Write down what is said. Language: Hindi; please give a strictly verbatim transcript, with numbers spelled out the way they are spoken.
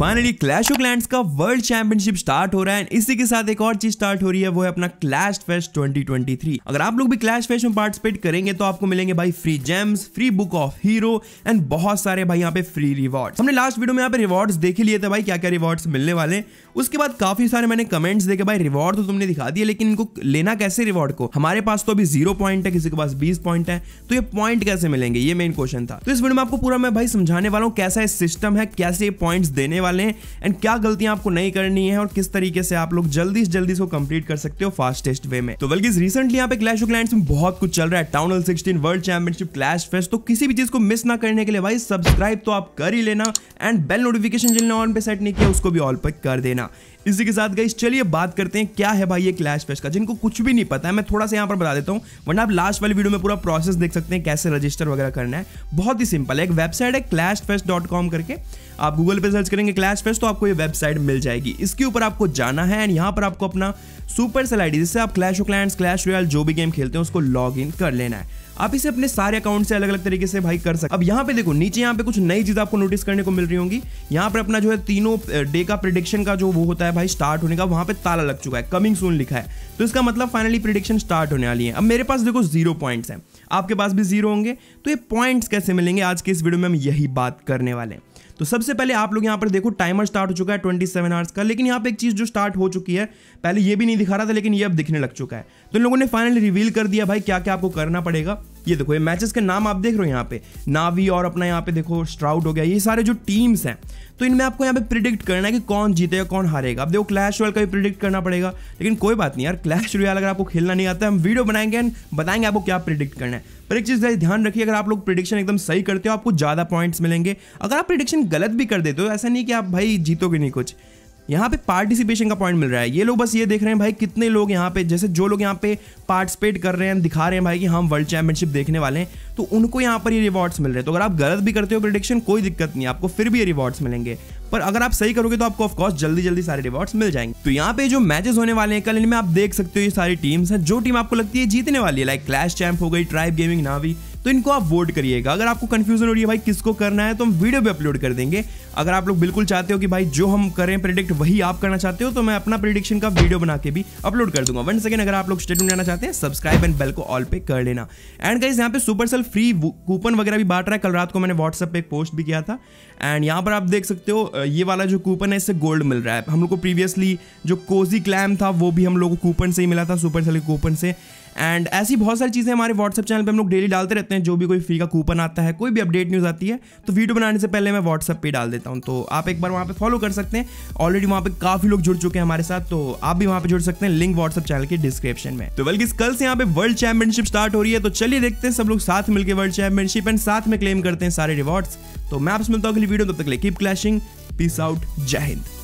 फाइनली क्लैश ऑफ क्लैंस का वर्ल्ड चैंपियनशिप स्टार्ट हो रहा है। इसी के साथ एक और चीज स्टार्ट हो रही है, वो है अपना Clash Fest twenty twenty three. अगर आप लोग भी क्लैश फेस्ट में पार्टिसिपेट करेंगे तो आपको मिलेंगे भाई free gems, free book of hero and बहुत सारे भाई यहाँ पे फ्री रिवॉर्ड्स। हमने लास्ट वीडियो में यहाँ पे रिवॉर्ड्स देख ही लिए थे भाई, क्या क्या रिवॉर्ड्स मिलने वाले। उसके बाद काफी सारे मैंने कमेंट्स देखे, भाई रिवॉर्ड तो तुमने दिखा दिया लेकिन इनको लेना कैसे रिवॉर्ड को? हमारे पास तो अभी जीरो पॉइंट है, किसी के पास बीस पॉइंट है, तो ये पॉइंट कैसे मिलेंगे? ये मेन क्वेश्चन था। तो इस वीडियो में आपको पूरा मैं भाई समझाने वाला हूँ कैसा सिस्टम है, कैसे पॉइंट्स देने वाले हैं एंड क्या गलतियां आपको नहीं करनी है और किस तरीके से आप लोग जल्दी से जल्दी इसको कंप्लीट कर सकते हो फास्टेस्ट वे में। तो बल्कि रिसेंटली यहाँ पे क्लैश ऑफ क्लैंस में बहुत कुछ चल रहा है, town hall sixteen world championship Clash Fest. तो किसी भी चीज को मिस ना करने के लिए भाई सब्सक्राइब तो आप कर ही लेना एंड बेल नोटिफिकेशन जिनने ऑन पे सेट नहीं किया उसको भी ऑल पे कर देना। इसी के साथ गाइस चलिए बात करते हैं क्या है भाई ये क्लैश फेस्ट का। जिनको कुछ भी नहीं पता है मैं थोड़ा सा यहाँ पर बता देता हूँ, वरना आप लास्ट वाली वीडियो में पूरा प्रोसेस देख सकते हैं कैसे रजिस्टर वगैरह करना है। बहुत ही सिंपल है, एक वेबसाइट है क्लैश फेस्ट डॉट कॉम करके, आप गूगल पे सर्च करेंगे क्लैश फेस्ट तो आपको ये वेबसाइट मिल जाएगी। इसके ऊपर आपको जाना है एंड यहाँ पर आपको अपना सुपर सेल आईडी जिससे आप Clash of Clans, Clash Royale जो भी गेम खेलते हैं उसको लॉग इन कर लेना है। आप इसे अपने सारे अकाउंट से अलग अलग तरीके से भाई कर सकते। अब यहाँ पे देखो नीचे यहाँ पे कुछ नई चीज आपको नोटिस करने को मिल रही होंगी। यहाँ पर अपना जो है तीनों डे का प्रेडिक्शन का जो वो होता है भाई स्टार्ट होने का, वहां पे ताला लग चुका है, कमिंग सून लिखा है। तो इसका मतलब फाइनली प्रेडिक्शन स्टार्ट होने वाली है। अब मेरे पास देखो जीरो पॉइंट्स हैं, आपके पास भी जीरो होंगे, तो ये पॉइंट्स कैसे मिलेंगे आज के इस वीडियो में हम यही बात करने वाले हैं। तो सबसे पहले आप लोग यहाँ पर देखो टाइमर स्टार्ट हो चुका है सत्ताईस आवर्स का, लेकिन यहाँ पे एक चीज जो स्टार्ट हो चुकी है, पहले ये भी नहीं दिखा रहा था लेकिन ये अब दिखने लग चुका है। तो इन लोगों ने फाइनली रिवील कर दिया भाई क्या क्या आपको करना पड़ेगा। ये देखो ये मैचेस के नाम आप देख रहे हो यहाँ पे, नावी और अपना यहाँ पे देखो स्ट्राउट हो गया, ये सारे जो टीम्स हैं। तो इनमें आपको यहाँ पे प्रिडिक्ट करना है कि कौन जीतेगा कौन हारेगा। अब देखो क्लैश रॉयल का भी प्रिडिक्ट करना पड़ेगा, लेकिन कोई बात नहीं यार, क्लैश रॉयल अगर आपको खेलना नहीं आता है हम वीडियो बनाएंगे एंड बताएंगे आपको क्या प्रिडिक्ट करना है। पर एक चीज ध्यान रखिए, अगर आप लोग प्रिडिक्शन एकदम सही करते हो आपको ज्यादा पॉइंट्स मिलेंगे। अगर आप प्रिडिक्शन गलत भी कर देते हो ऐसा नहीं कि आप भाई जीतोगे नहीं कुछ। यहाँ पे पार्टिसिपेशन का पॉइंट मिल रहा है, ये लोग बस ये देख रहे हैं भाई कितने लोग यहाँ पे, जैसे जो लोग यहाँ पे पार्टिसिपेट कर रहे हैं दिखा रहे हैं भाई कि हम वर्ल्ड चैंपियनशिप देखने वाले हैं, तो उनको यहाँ पर ये रिवॉर्ड्स मिल रहे हैं। तो अगर आप गलत भी करते हो प्रेडिक्शन कोई दिक्कत नहीं, आपको फिर भी ये रिवॉर्ड्स मिलेंगे। पर अगर आप सही करोगे तो आपको ऑफ कोर्स जल्दी जल्दी सारे रिवॉर्ड्स मिल जाएंगे। तो यहाँ पे जो मैचेस होने वाले हैं कल, इनमें आप देख सकते हो ये सारी टीम्स हैं। जो टीम आपको लगती है जीतने वाली है, लाइक क्लैश चैंप हो गई, ट्राइब गेमिंग, नावी, तो इनको आप वोट करिएगा। अगर आपको कंफ्यूजन हो रही है भाई किसको करना है तो हम वीडियो पे अपलोड कर देंगे। अगर आप लोग बिल्कुल चाहते हो कि भाई जो हम करें प्रेडिक्ट वही आप करना चाहते हो तो मैं अपना प्रेडिक्शन का वीडियो बना के भी अपलोड कर दूंगा। वन सेकंड, अगर आप लोग स्टेट में जाना चाहते हैं सब्सक्राइब एंड बेल को ऑल पे कर लेना। एंड गाइस यहाँ पे सुपरसेल फ्री कूपन वगैरह भी बांट रहा है, कल रात को मैंने व्हाट्सएप पे एक पोस्ट भी किया था। एंड यहाँ पर आप देख सकते हो ये वाला जो कूपन है इससे गोल्ड मिल रहा है। हम लोग को प्रीवियसली जो कोजी क्लैम था वो भी हम लोग को कूपन से ही मिला था, सुपरसेल के कूपन से। एंड ऐसी बहुत सारी चीज़ें हमारे व्हाट्सएप चैनल पे हम लोग डेली डालते रहते हैं। जो भी कोई फ्री का कूपन आता है, कोई भी अपडेट न्यूज़ आती है तो वीडियो बनाने से पहले मैं व्हाट्सएप पे डाल देता हूँ, तो आप एक बार वहाँ पे फॉलो कर सकते हैं। ऑलरेडी वहाँ पे काफ़ी लोग जुड़ चुके हैं हमारे साथ, तो आप भी वहाँ पे जुड़ सकते हैं, लिंक व्हाट्सएप चैनल के डिस्क्रिप्शन में। तो बल्कि कल से यहाँ पे वर्ल्ड चैंपियनशिप स्टार्ट हो रही है, तो चलिए देखते हैं सब लोग साथ मिलकर वर्ल्ड चैंपियनशिप एंड साथ में क्लेम करते हैं सारे रिवॉर्ड्स। तो मैं आपसे मिलता हूँ अगली वीडियो, तब तक के लिए कीप क्लैशिंग, पीस आउट, जय हिंद।